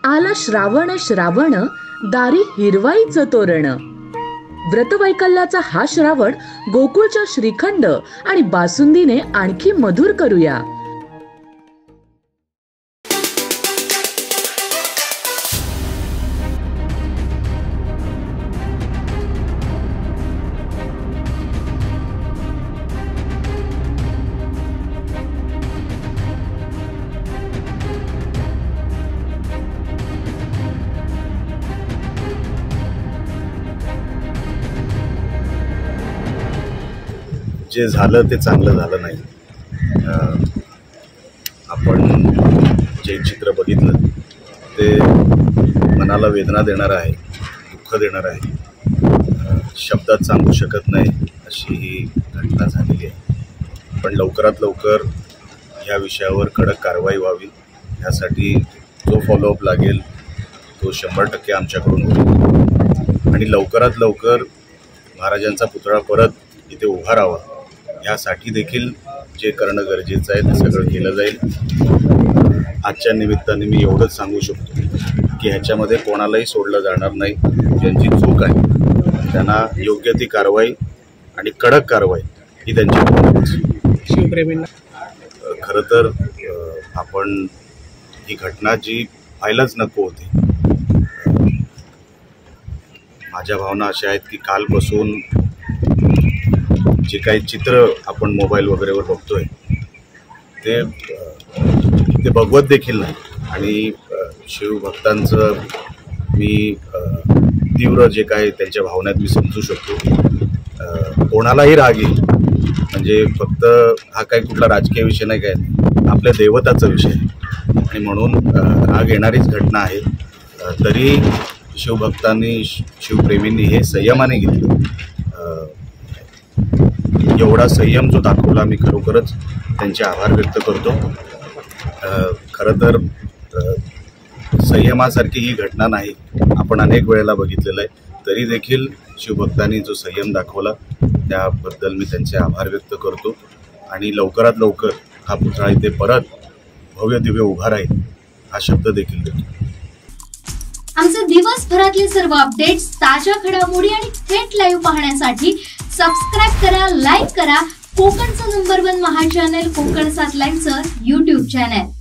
आला श्रावण श्रावण दारी हिरवाईचं तोरण। व्रतवैकल्याचा हा श्रावण गोकुळच्या श्रीखंड आणि बासुंदीने आणखी मधुर करूया। जे झालं ते चांगलं झालं नाही। आपण जे चित्र बघितलं ते मनाला वेदना देणार आहे, दुःख देणार आहे। शब्दात सांगू शकत नाही अशी ही घटना झालेली आहे। पण लवकरात लवकर ह्या विषयावर कडक कारवाई व्हावी, यासाठी जो फॉलोअप लागेल तो 100% आमच्याकडून होईल आणि लवकरात लवकर महाराजांचा पुतळा परत इथे उभा राहावा यासाठी देखील जे करणं गरजेचं आहे ते सगळं केलं जाईल। आजच्या निमित्ताने मी एवढंच सांगू शकतो की ह्याच्यामध्ये कोणालाही सोडलं जाणार नाही। ज्यांची चूक आहे त्यांना योग्य ती कारवाई आणि कडक कारवाई ही त्यांची शिवप्रेमींना। खरं तर आपण ही घटना जी व्हायलाच नको होती। माझ्या भावना अशा आहेत की कालपासून जे काही चित्र आपण मोबाईल वगैरेवर बघतोय ते बघवत देखील नाही आणि शिवभक्तांचं मी तीव्र जे काही त्यांच्या भावनेत मी समजू शकतो। कोणालाही राग येईल, म्हणजे फक्त हा काही कुठला राजकीय विषय नाही, काय आपल्या दैवताचा विषय आहे आणि म्हणून राग येणारीच घटना आहे। तरी शिवभक्तांनी शिवप्रेमींनी हे संयमाने घेतलं। एवढा संयम जो दाखवला मी खरोखरच त्यांचे आभार व्यक्त करतो। खरं तर संयमासारखी ही घटना नाही, आपण अनेक वेळेला बघितलेलं आहे। तरी देखील शिवभक्तांनी जो संयम दाखवला त्याबद्दल मी त्यांचे आभार व्यक्त करतो आणि लवकरात लवकर हा पुतळा इथे परत भव्य दिव्य उभा राहील हा शब्द देखील देतो। आमचे दिवसभरातले सर्व अपडेट्स, ताज्या घडामोडी आणि थेट लाईव्ह पाहण्यासाठी सबस्क्राइब करा, लाईक करा कोकणचं नंबर 1 महा चॅनल कोकण 7 लाईव्हचं YouTube चॅनल।